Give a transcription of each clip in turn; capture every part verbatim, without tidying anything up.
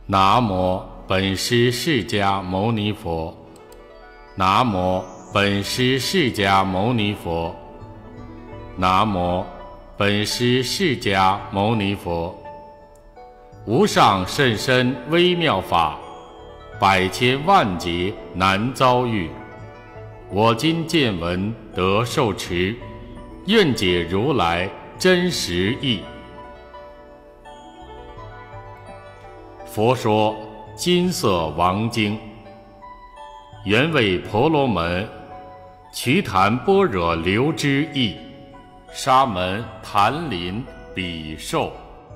南无本师释迦牟尼佛。南无本师释迦牟尼佛。南无本师释迦牟尼佛。无上甚深微妙法，百千万劫难遭遇。我今见闻得受持，愿解如来真实义。佛说金色王经，原为婆罗门瞿昙般若流之意，沙门檀林比受。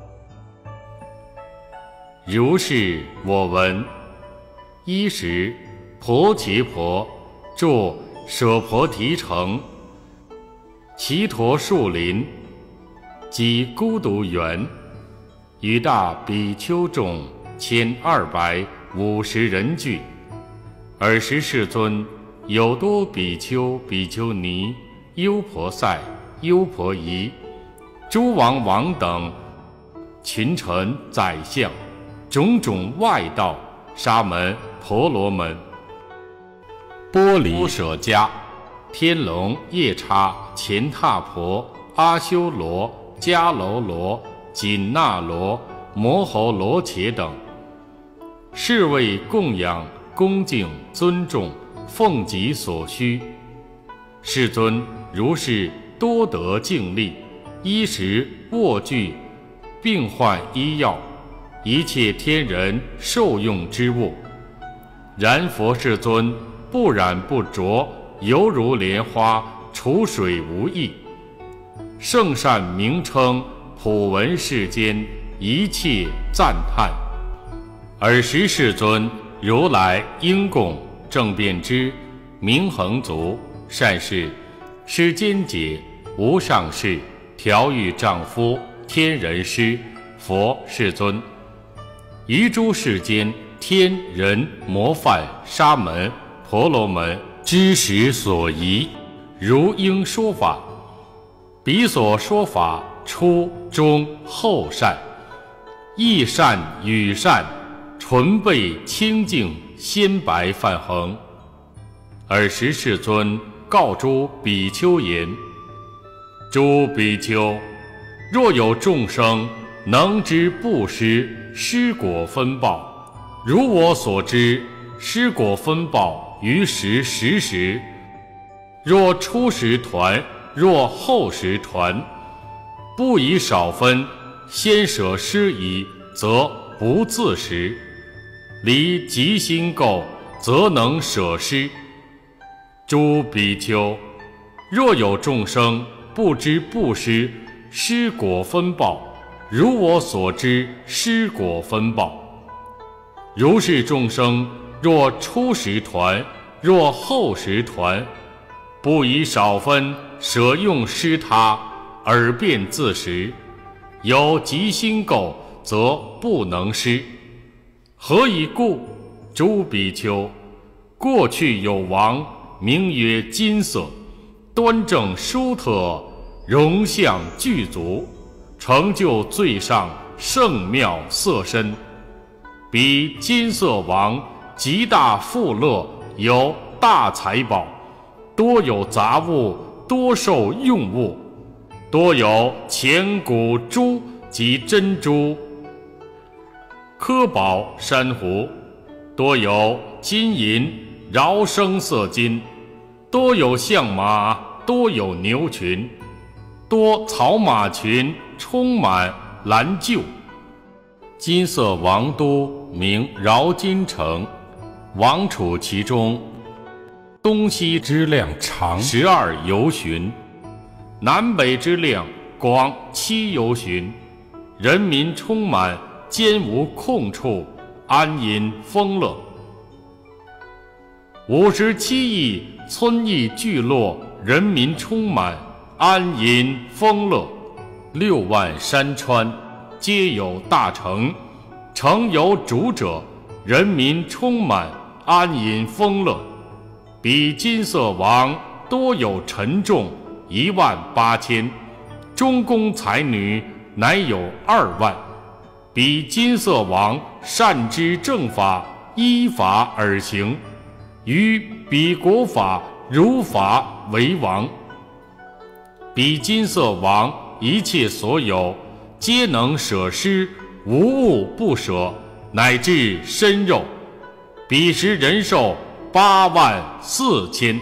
如是我闻。一时，婆伽婆住舍婆提城祇陀树林，即孤独园，与大比丘众千二百五十人聚。尔时世尊有多比丘、比丘尼、优婆塞、优婆夷、诸王王等群臣宰相，种种外道、沙门、婆罗门、波离舍迦、天龙、夜叉、乾闼婆、阿修罗、迦楼罗、紧那罗、摩吼罗伽等，是为供养、恭敬、尊重、奉己所需。世尊如是多得净力，衣食卧具、病患医药，一切天人受用之物。然佛世尊不染不着，犹如莲花，处水无异。圣善名称普闻世间，一切赞叹。尔时世尊如来应供正遍知明恒足善事世间解无上士调御丈夫天人师佛世尊，于诸世间天人魔梵沙门婆罗门知识所宜，如应说法。彼所说法初中后善，意善语善，纯备清净鲜白梵恒。尔时世尊告诸比丘言：诸比丘，若有众生能知布施施果分报，如我所知，施果分报于时时时，若初时团，若后时团，不以少分，先舍施矣，则不自食。离极心垢，则能舍施。诸比丘，若有众生不知布施施果分报，如我所知施果分报，如是众生若初时团，若后时团，不以少分，舍用施他，而便自食，有极心垢，则不能施。何以故？诸比丘，过去有王，名曰金色，端正殊特，容相具足，成就最上圣妙色身。彼金色王极大富乐，有大财宝，多有杂物，多受用物，多有钱谷珠及珍珠、科宝珊瑚，多有金银饶生色金，多有象马，多有牛群，多草马群，充满蓝厩。金色王都名饶金城，王处其中，东西之量长十二由旬，南北之量广七由旬，人民充满，间无空处，安隐丰乐。五十七亿村邑聚落，人民充满，安隐丰乐。六万山川，皆有大城，城有主者，人民充满，安隐丰乐。彼金色王多有臣众一万八千，中宫才女乃有二万。 彼金色王善知正法，依法而行，于彼国法如法为王。彼金色王一切所有，皆能舍施，无物不舍，乃至身肉。彼时人寿八万四千。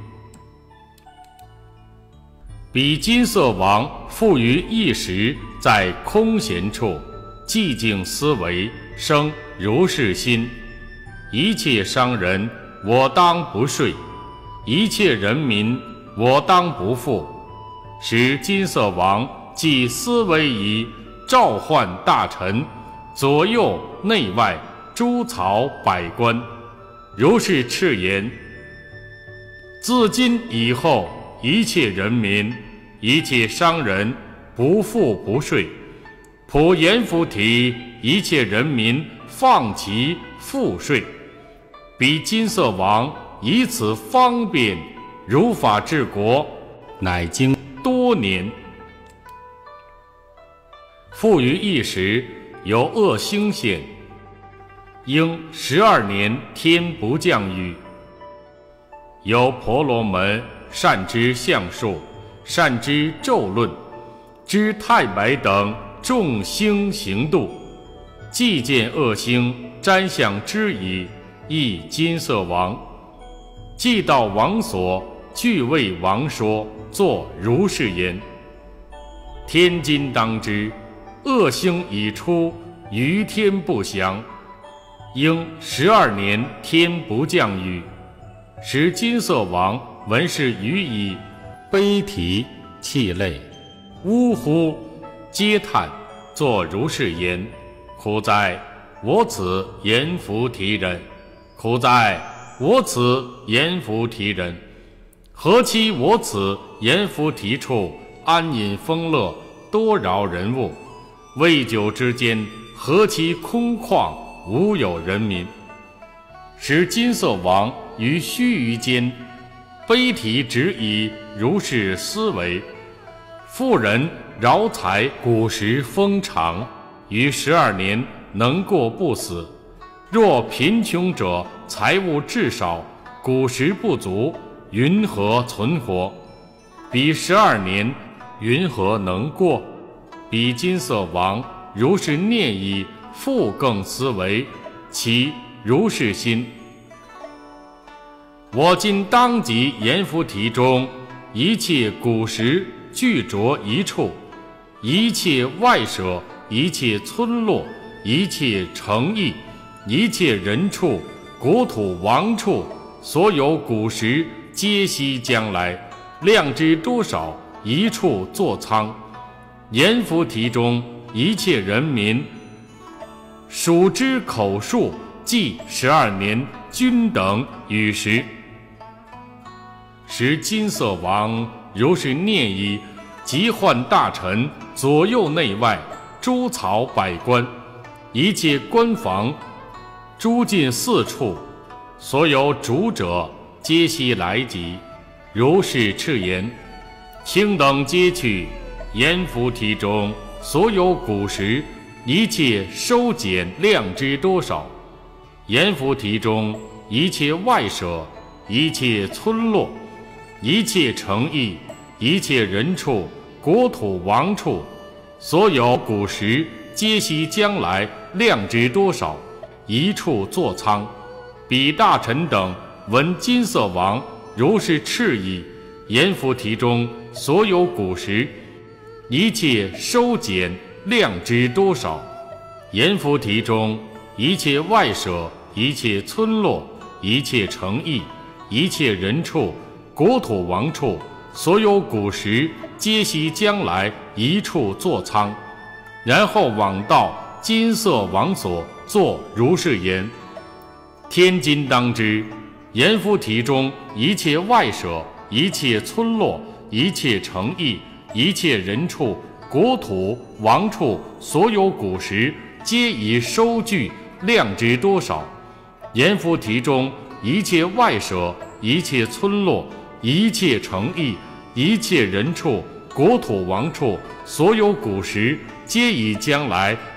彼金色王复于一时，在空闲处，寂静思维，生如是心：一切商人，我当不税；一切人民，我当不富。使金色王即思维以召唤大臣，左右内外诸曹百官，如是敕言：自今以后，一切人民，一切商人，不赋不税。普阎浮提一切人民放其赋税。彼金色王以此方便如法治国，乃经多年。复于一时，有恶星现，应十二年天不降雨。有婆罗门善知相术，善知咒论，知太白等众星行度，既见恶星，瞻相之矣，亦金色王。既到王所，具为王说，作如是言：天今当知，恶星已出，余天不祥，应十二年天不降雨。时金色王闻是语已，悲啼泣泪，呜呼嗟叹，作如是言：苦哉！我此阎浮提人！苦哉！我此阎浮提人！何期我此阎浮提处，安隐丰乐，多饶人物？未久之间，何其空旷，无有人民。使金色王于须臾间，悲啼止以如是思维：富人饶财，古时丰长，于十二年能过不死；若贫穷者，财物至少，古时不足，云何存活？彼十二年，云何能过？彼金色王如是念已，复更思维，其如是心：我今当即阎浮提中，一切古时具着一处，一切外舍，一切村落，一切城邑，一切人处，国土王处，所有古时，皆悉将来，量之多少，一处座仓。阎浮提中一切人民，数之口数，计十二年，均等与时。时金色王如是念已，即唤大臣，左右内外诸曹百官，一切官房，诸近四处，所有主者，皆悉来集，如是敕言：卿等皆去。阎浮提中所有古时，一切收减量之多少？阎浮提中一切外舍，一切村落，一切城邑，一切人处，国土王处，所有古时，皆悉将来，量之多少？一处座仓。彼大臣等闻金色王如是敕已，阎浮提中所有古时，一切收减量之多少？阎浮提中一切外舍，一切村落，一切城邑，一切人处，国土王处，所有古时，皆悉将来，一处座仓。然后往到金色王所，作如是言：天今当知，阎浮提中一切外舍，一切村落，一切城邑，一切人处，国土王处，所有古时，皆已收据，量之多少？阎浮提中一切外舍，一切村落，一切城邑，一切人处，国土王处，所有古时，皆已将来，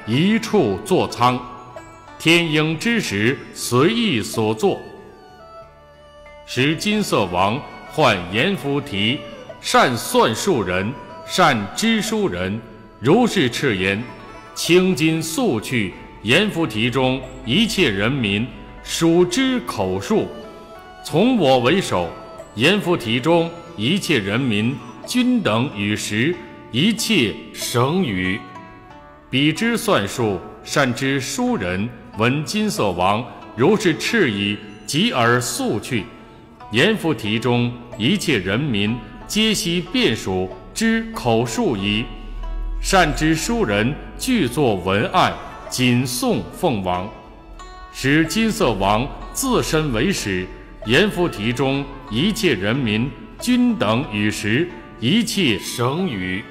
一处坐仓，天应之时随意所作。时金色王唤阎浮提，善算术人，善知书人，如是敕言：青金速去阎浮提中一切人民，数之口述，从我为首。阎浮提中一切人民均等与时，一切省语。彼之算术，善知书人闻金色王如是敕已，即而速去。阎浮提中一切人民皆悉辨数之口述矣。善知书人具作文案，谨送奉王。使金色王自身为使，阎浮提中一切人民均等与时，一切省语。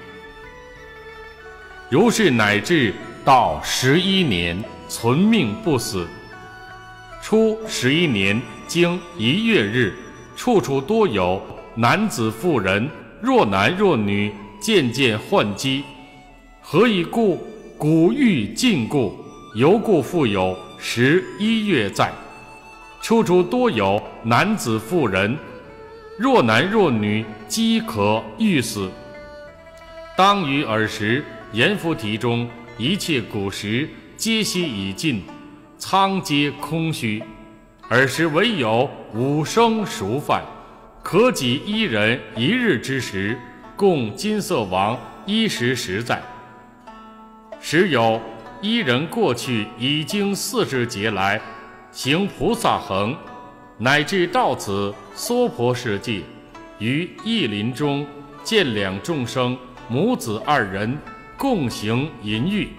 如是乃至到十一年，存命不死。初十一年，经一月日，处处多有男子妇人，若男若女，渐渐患饥。何以故？古欲禁故，犹故复有十一月在。处处多有男子妇人，若男若女，饥渴欲死。当于尔时，阎浮提中一切谷食皆悉已尽，仓皆空虚。尔时唯有五升熟饭，可给一人一日之食，供金色王衣食实在。时有一人过去已经四十劫来，行菩萨行，乃至到此娑婆世界，于异林中见两众生母子二人共行淫欲。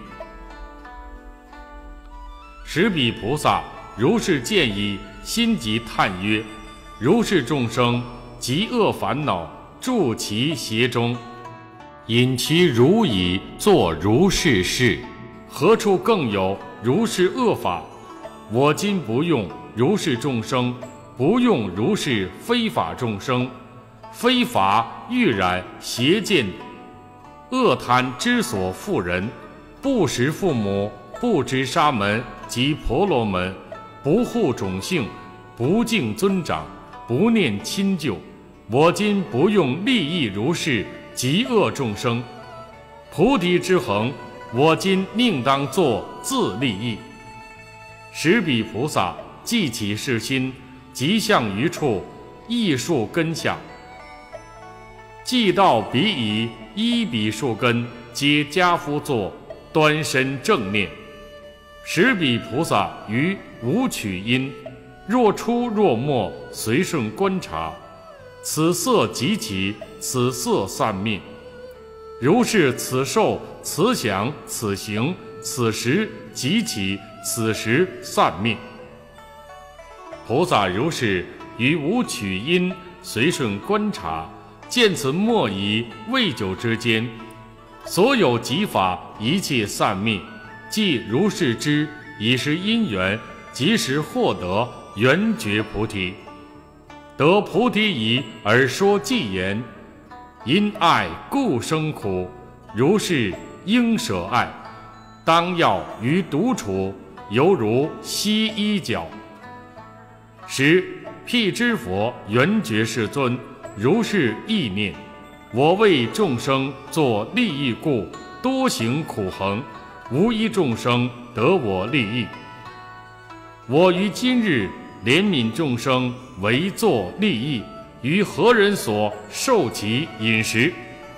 时彼菩萨如是见已，心即叹曰：如是众生极恶烦恼，住其邪中，引其如已作如是事，何处更有如是恶法？我今不用如是众生，不用如是非法众生。非法欲染邪见恶贪之所缚人，不识父母，不知沙门及婆罗门，不护种姓，不敬尊长，不念亲旧。我今不用利益如是极恶众生。菩提之恒，我今宁当作自利益。时彼菩萨记起是心，即向于处，艺术根相。既到彼已，依彼树根，皆家夫坐，端身正念。时彼菩萨于无取因，若出若没，随顺观察。此色即起，此色散灭。如是此受，此想，此行，此时即起，此时散灭。菩萨如是于无取因，随顺观察，见此莫已未久之间，所有集法一切散灭。即如是知，已是因缘，即时获得圆觉菩提。得菩提已而说偈言：因爱故生苦，如是应舍爱。当要于独处，犹如吸衣角。时辟支佛圆觉世尊如是意念：我为众生作利益故，多行苦行，无一众生得我利益。我于今日怜悯众生，为作利益，于何人所受其饮食？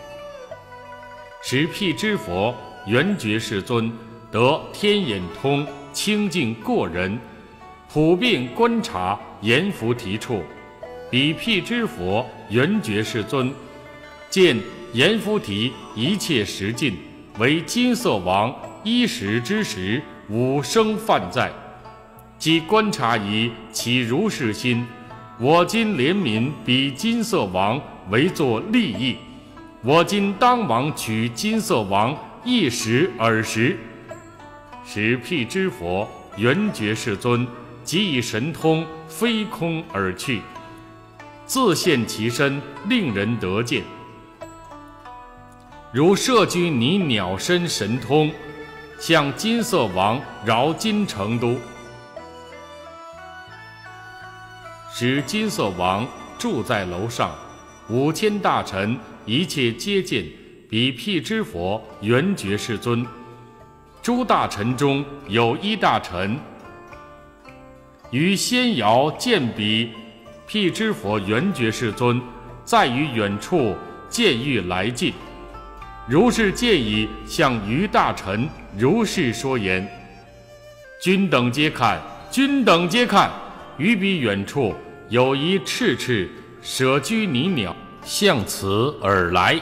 时辟支佛圆觉世尊得天眼通，清净过人，普遍观察阎浮提处。彼辟支佛圆觉世尊见阎浮提一切时尽，为金色王衣食之时，五生犯在。即观察以其如是心：我今怜悯彼金色王，为作利益。我今当往取金色王一食尔食。时辟支佛圆觉世尊即以神通飞空而去，自现其身，令人得见。如摄居尼鸟身神通， 向金色王饶金成都，使金色王住在楼上。五千大臣一切接见比辟支佛圆觉世尊。诸大臣中有一大臣于仙瑶见比辟支佛圆觉世尊，在于远处见欲来近。如是借以向于大臣如是说言：君等皆看，君等皆看！于彼远处有一赤赤舍居泥鸟向此而来。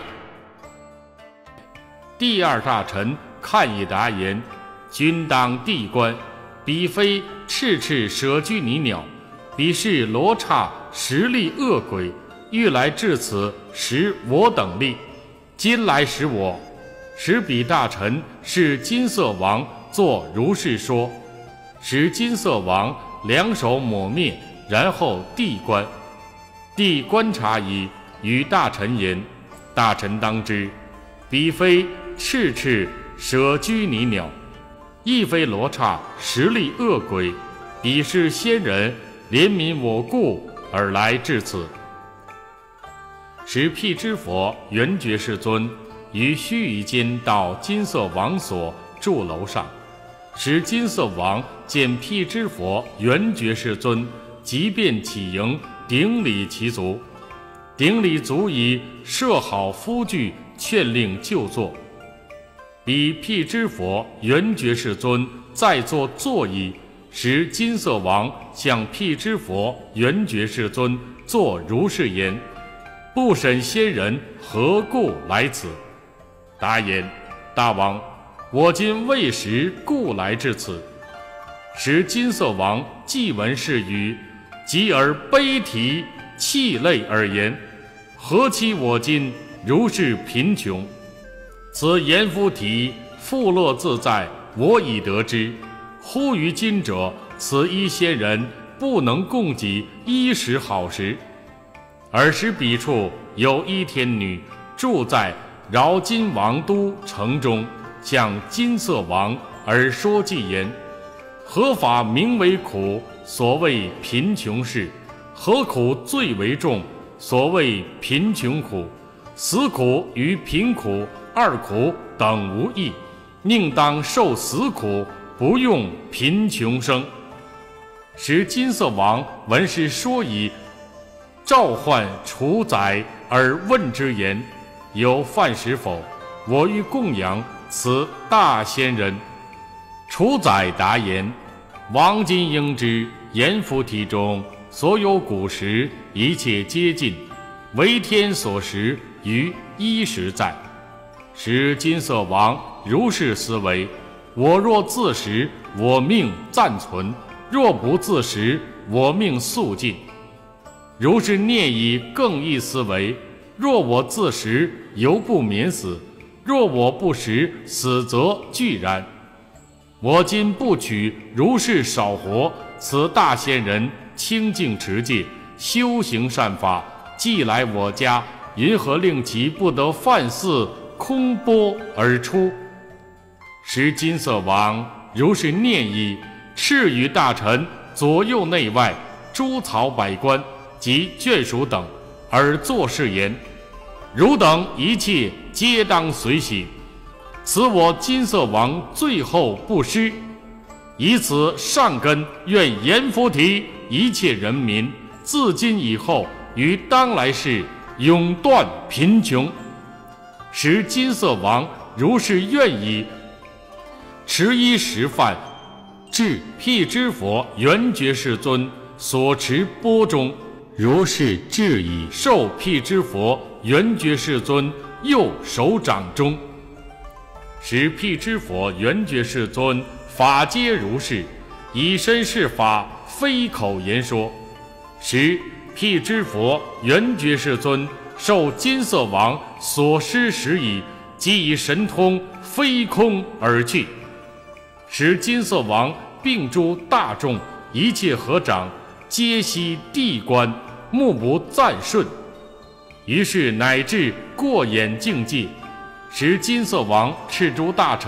第二大臣看以答言：君当地观，彼非赤赤舍居泥鸟，彼是罗刹实力恶鬼，欲来至此使我等力。今来使我，使彼大臣是金色王作如是说，使金色王两手抹灭，然后地观。地观察以与大臣言：大臣当知，彼非赤赤舍居泥鸟，亦非罗刹实力恶鬼，彼是仙人怜悯我故而来至此。使辟支佛圆觉世尊于须臾间到金色王所住楼上，使金色王见辟支佛圆觉世尊，即便起迎顶礼其足。顶礼足以设好夫具，劝令就坐。彼辟支佛圆觉世尊在座坐椅，使金色王向辟支佛圆觉世尊作如是言：不审仙人何故来此？答言：大王，我今未时故来至此。使金色王既闻是语，即而悲啼泣泪而言：何其我今如是贫穷！此阎浮提富乐自在，我已得知。忽于今者，此一仙人不能供给衣食好食。尔时彼处有一天女住在饶金王都城中，向金色王而说偈言：何法名为苦？所谓贫穷事。何苦最为重？所谓贫穷苦。死苦与贫苦二苦等无异，宁当受死苦，不用贫穷生。使金色王闻是说以召唤楚宰而问之言：有饭食否？我欲供养此大仙人。楚宰答言：王今应知，阎浮提中所有古食，一切皆尽，为天所食，于衣食在。使金色王如是思维：我若自食，我命暂存；若不自食，我命速尽。如是念以更易思维：若我自食，犹不免死；若我不食，死则俱然。我今不取如是少活，此大仙人清净持戒，修行善法，既来我家，云何令其不得饭肆空钵而出？使金色王如是念意，敕与大臣左右内外诸曹百官及眷属等，而作是言：汝等一切皆当随喜。此我金色王最后不失，以此善根，愿阎浮提一切人民自今以后于当来世永断贫穷。使金色王如是愿意，持衣食饭，至辟支佛圆觉世尊所持钵中，如是至以受辟支佛圆觉世尊右手掌中。使辟支佛圆觉世尊法皆如是，以身是法，非口言说。使辟支佛圆觉世尊受金色王所施时已，即以神通飞空而去。使金色王并诸大众一切合掌，皆悉地观，目不暂顺。于是乃至过眼境界。使金色王敕诸大臣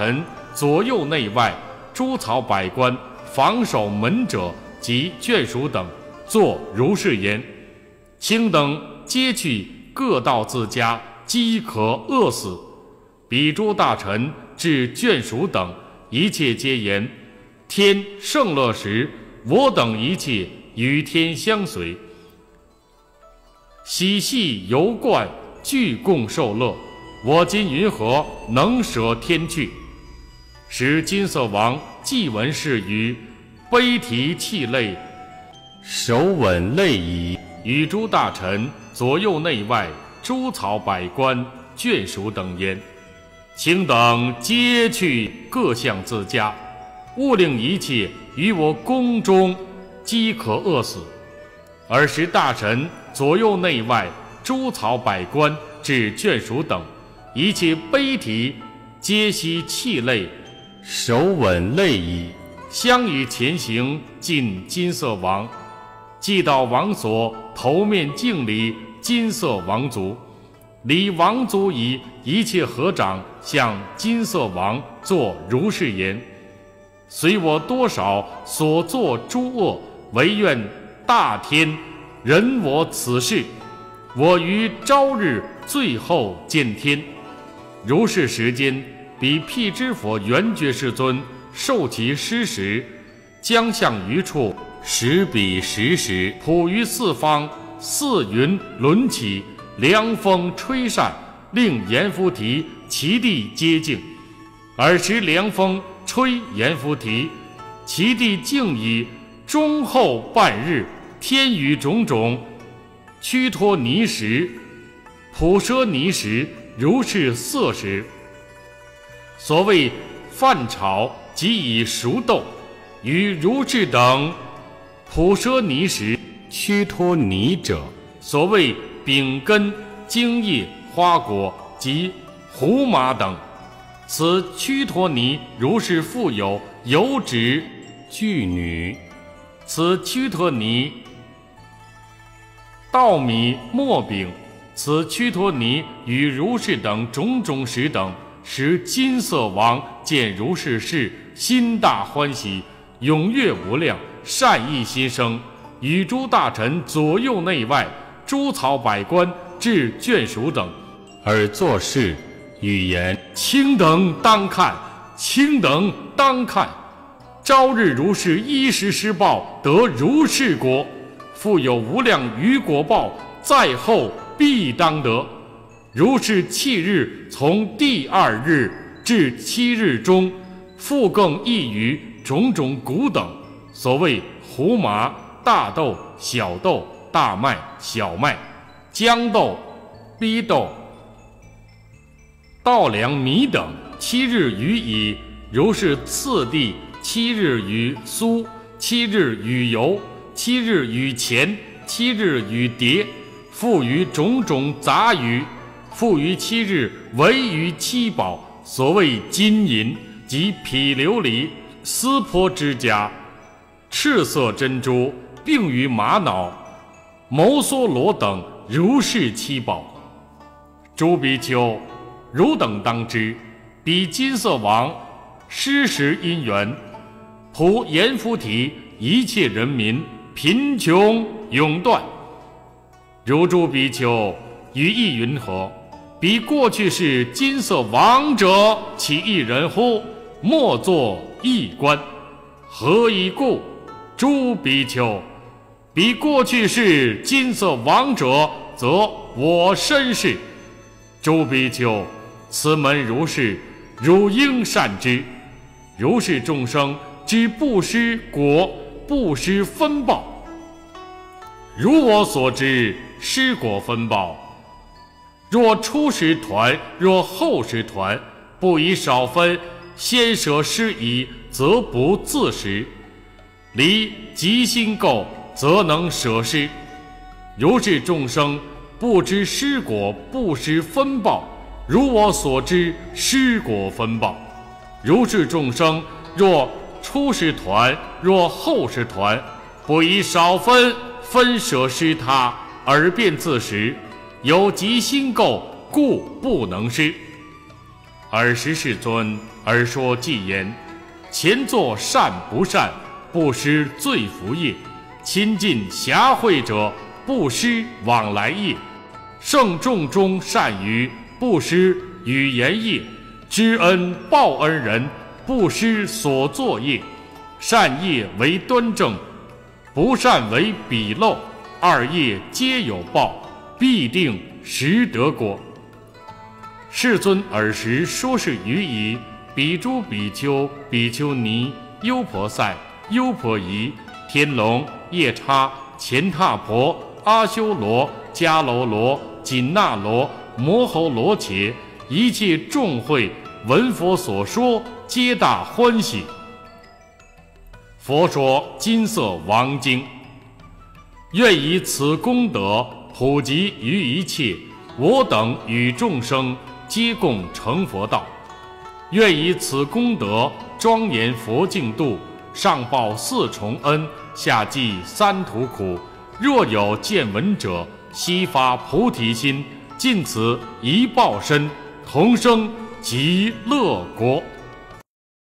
左右内外诸曹百官、防守门者及眷属等，作如是言。卿等皆去各到自家，饥渴饿死。彼诸大臣至眷属等，一切皆言：天盛乐时，我等一切与天相随，嬉戏游观，俱共受乐。我今云何能舍天去？使金色王既闻是语，悲啼泣泪，手吻泪矣。与诸大臣左右内外诸曹百官、眷属等言：卿等皆去各向自家，勿令一切于我宫中饥渴饿死。尔时大臣左右内外诸曹百官至眷属等，一切悲啼，皆悉泣泪，手吻泪矣。相与前行，进金色王，既到王所，头面敬礼金色王族。礼王族以一切合掌向金色王作如是言：随我多少所作诸恶，唯愿大天忍我此事。我于朝日最后见天。如是时间，彼辟支佛圆觉世尊受其施时，将向于处，使彼时时，普于四方，四云轮起，凉风吹散，令阎浮提其地皆静。尔时凉风吹阎浮提，其地静矣。中后半日，天雨种种，屈托尼时、普奢尼时，如是色时。所谓饭炒，即以熟豆，与如是等普奢尼时屈托尼者，所谓饼根、茎叶、花果及胡麻等。此屈托尼如是复有油脂具女。此屈托尼稻米末饼，此屈托尼与如是等种种食等，使金色王见如是事，心大欢喜，踊跃无量，善意心生，与诸大臣左右内外诸曹百官至眷属等，而作事语言：卿等当看，卿等当看。朝日如是衣食施报，得如是果，复有无量余果报，在后必当得。如是七日，从第二日至七日中，复更异于种种谷等，所谓胡麻、大豆、小豆、大麦、小麦、豇豆、逼豆、稻粱、米等。七日余矣。如是次第，七日余酥，七日余油，七日余钱，七日余碟，复于种种杂鱼，复于七日唯于七宝，所谓金银及毗琉璃、丝波指甲、赤色珍珠，并于玛瑙、牟梭罗等，如是七宝。诸比丘，汝等当知，彼金色王施食因缘，普阎浮提一切人民贫穷永断。如诸比丘于意云何？彼过去是金色王者，其一人乎？莫作一观。何以故？诸比丘，彼过去是金色王者，则我身是。诸比丘，此门如是，汝应善之。如是众生之不施果，不施分报。如我所知，施果分报，若初时团，若后时团，不以少分，先舍施矣，则不自食。离即心垢，则能舍施。如是众生不知施果，不施分报，如我所知，施果分报。如是众生若初时团，若后时团，不以少分，分舍施他，而便自食，有即心垢，故不能施。尔时世尊而说偈言：前作善不善，不失罪福业；亲近侠惠者，不失往来业；圣众中善于，不失语言业；知恩报恩人，不失所作业。善业为端正，不善为鄙陋，二业皆有报，必定实得果。世尊尔时说是语已，比诸比丘、比丘尼、优婆塞、优婆夷、天龙、夜叉、乾闼婆、阿修罗、迦楼罗、紧那罗、摩吼罗伽，一切众会闻佛所说，皆大欢喜。佛说金色王经，愿以此功德普及于一切，我等与众生皆共成佛道。愿以此功德庄严佛净土，上报四重恩，下济三途苦。若有见闻者，悉发菩提心，尽此一报身，同生极乐国。